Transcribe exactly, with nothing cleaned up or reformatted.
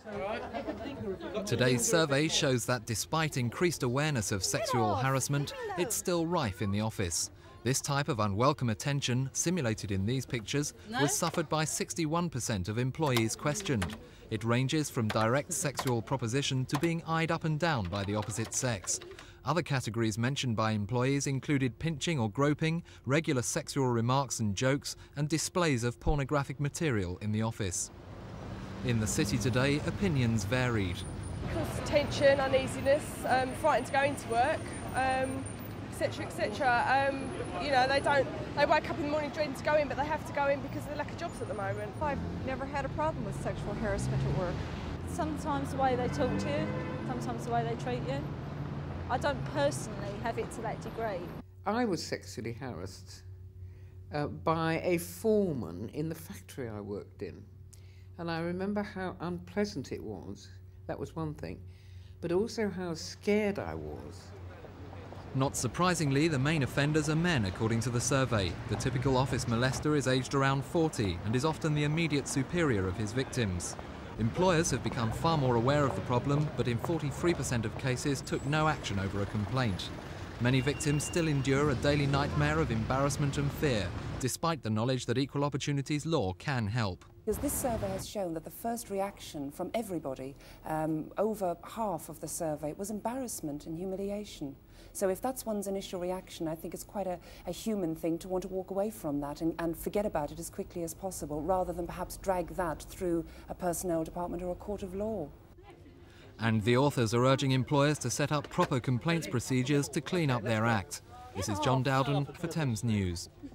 Today's survey shows that despite increased awareness of sexual harassment, it's still rife in the office. This type of unwelcome attention, simulated in these pictures, was suffered by sixty-one percent of employees questioned. It ranges from direct sexual proposition to being eyed up and down by the opposite sex. Other categories mentioned by employees included pinching or groping, regular sexual remarks and jokes, and displays of pornographic material in the office. In the city today, opinions varied. Causes tension, uneasiness, um, frightened to go into work, um, et cetera, et cetera. Um, you know, they don't. They wake up in the morning dreading to go in, but they have to go in because of the lack of jobs at the moment. I've never had a problem with sexual harassment at work. Sometimes the way they talk to you, sometimes the way they treat you. I don't personally have it to that degree. I was sexually harassed uh, by a foreman in the factory I worked in. And I remember how unpleasant it was. That was one thing. But also how scared I was. Not surprisingly, the main offenders are men, according to the survey. The typical office molester is aged around forty and is often the immediate superior of his victims. Employers have become far more aware of the problem, but in forty-three percent of cases took no action over a complaint. Many victims still endure a daily nightmare of embarrassment and fear, despite the knowledge that equal opportunities law can help. Because this survey has shown that the first reaction from everybody, um, over half of the survey, was embarrassment and humiliation. So if that's one's initial reaction, I think it's quite a, a human thing to want to walk away from that and, and forget about it as quickly as possible, rather than perhaps drag that through a personnel department or a court of law. And the authors are urging employers to set up proper complaints procedures to clean up their act. This is John Dowden for Thames News.